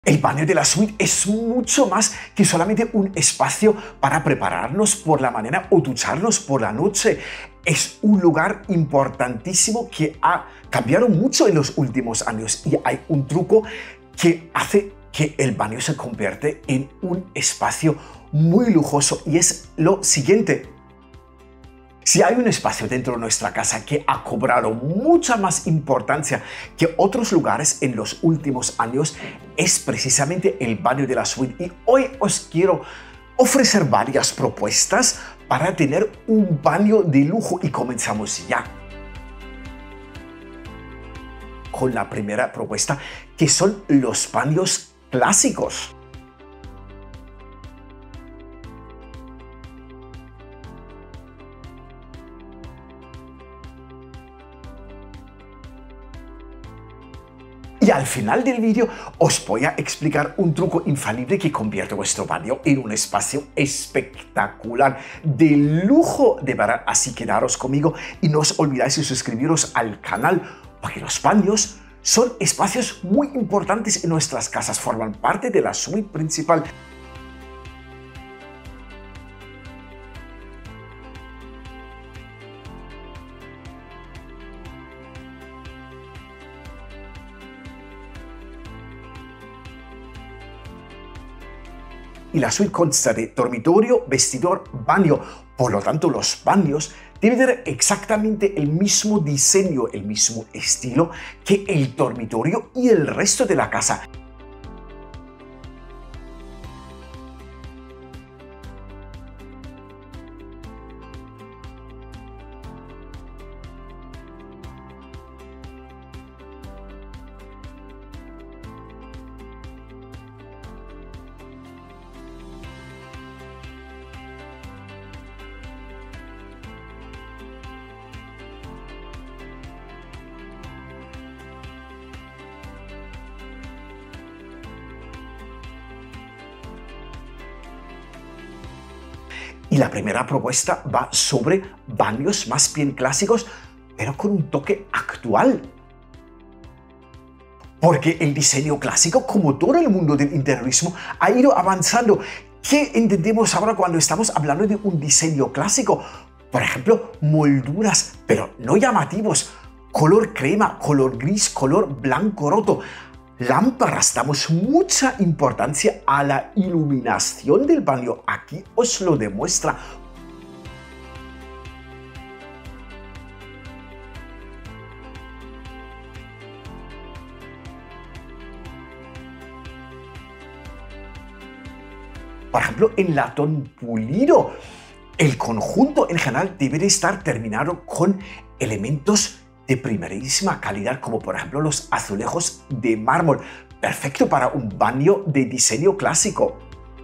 El baño de la suite es mucho más que solamente un espacio para prepararnos por la mañana o ducharnos por la noche. Es un lugar importantísimo que ha cambiado mucho en los últimos años y hay un truco que hace que el baño se convierte en un espacio muy lujoso y es lo siguiente. Si hay un espacio dentro de nuestra casa que ha cobrado mucha más importancia que otros lugares en los últimos años, es precisamente el baño de la suite. Y hoy os quiero ofrecer varias propuestas para tener un baño de lujo y comenzamos ya con la primera propuesta, que son los baños clásicos. Y al final del vídeo os voy a explicar un truco infalible que convierte vuestro baño en un espacio espectacular, de lujo de verdad. Así que quedaros conmigo y no os olvidáis de suscribiros al canal, porque los baños son espacios muy importantes en nuestras casas, forman parte de la suite principal. Y la suite consta de dormitorio, vestidor, baño. Por lo tanto, los baños deben tener exactamente el mismo diseño, el mismo estilo que el dormitorio y el resto de la casa. Y la primera propuesta va sobre baños más bien clásicos, pero con un toque actual. Porque el diseño clásico, como todo el mundo del interiorismo, ha ido avanzando. ¿Qué entendemos ahora cuando estamos hablando de un diseño clásico? Por ejemplo, molduras, pero no llamativos. Color crema, color gris, color blanco roto. Lámparas, damos mucha importancia a la iluminación del baño. Aquí os lo demuestra. Por ejemplo, en latón pulido, el conjunto en general debe de estar terminado con elementos de primerísima calidad, como por ejemplo los azulejos de mármol, perfecto para un baño de diseño clásico.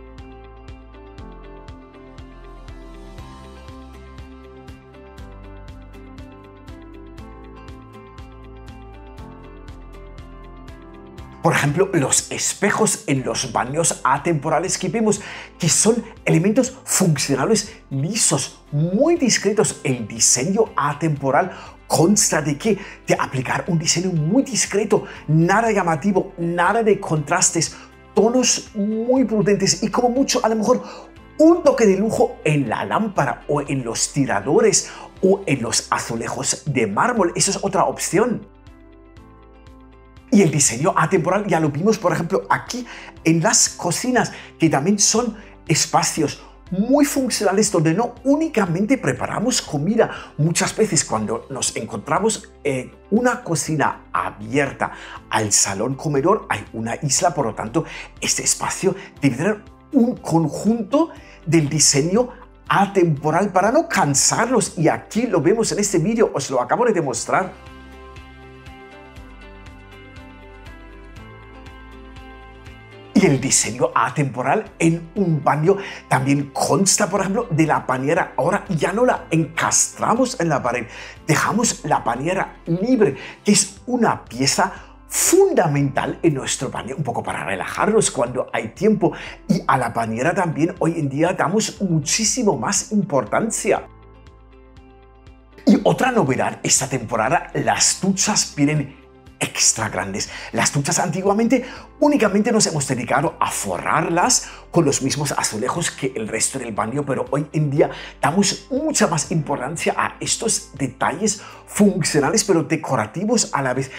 Por ejemplo, los espejos en los baños atemporales que vemos, que son elementos funcionales lisos, muy discretos. El diseño atemporal consta de que de aplicar un diseño muy discreto, nada llamativo, nada de contrastes, tonos muy prudentes y como mucho a lo mejor un toque de lujo en la lámpara o en los tiradores o en los azulejos de mármol. Eso es otra opción. Y el diseño atemporal ya lo vimos, por ejemplo, aquí en las cocinas, que también son espacios muy funcionales donde no únicamente preparamos comida. Muchas veces cuando nos encontramos en una cocina abierta al salón comedor hay una isla, por lo tanto este espacio debe tener un conjunto del diseño atemporal para no cansarnos, y aquí lo vemos en este vídeo, os lo acabo de demostrar. Y el diseño atemporal en un baño también consta, por ejemplo, de la bañera. Ahora ya no la encastramos en la pared, dejamos la bañera libre, que es una pieza fundamental en nuestro baño, un poco para relajarnos cuando hay tiempo. Y a la bañera también hoy en día damos muchísimo más importancia. Y otra novedad esta temporada, las duchas vienen extra grandes. Las duchas antiguamente únicamente nos hemos dedicado a forrarlas con los mismos azulejos que el resto del baño, pero hoy en día damos mucha más importancia a estos detalles funcionales pero decorativos a la vez.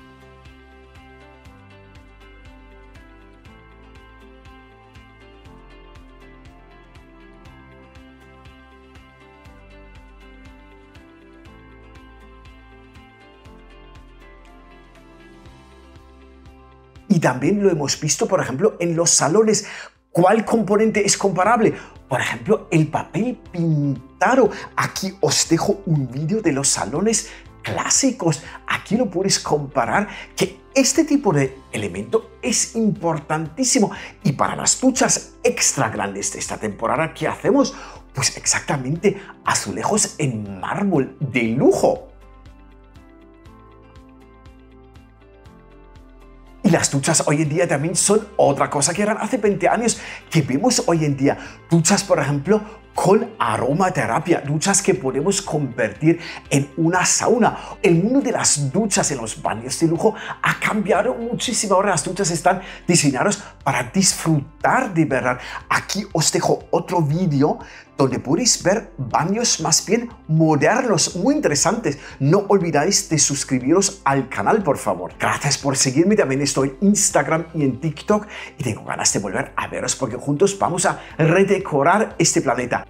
Y también lo hemos visto, por ejemplo, en los salones. ¿Cuál componente es comparable? Por ejemplo, el papel pintado. Aquí os dejo un vídeo de los salones clásicos. Aquí lo puedes comparar, que este tipo de elemento es importantísimo. Y para las duchas extra grandes de esta temporada, ¿qué hacemos? Pues exactamente azulejos en mármol de lujo. Y las duchas hoy en día también son otra cosa que eran hace 20 años, que vemos hoy en día. Duchas, por ejemplo, con aromaterapia, duchas que podemos convertir en una sauna. El mundo de las duchas en los baños de lujo ha cambiado muchísimo. Ahora las duchas están diseñadas para disfrutar de verdad. Aquí os dejo otro vídeo donde podéis ver baños más bien modernos, muy interesantes. No olvidáis de suscribiros al canal, por favor. Gracias por seguirme, también estoy en Instagram y en TikTok y tengo ganas de volver a veros porque juntos vamos a redecorar este planeta.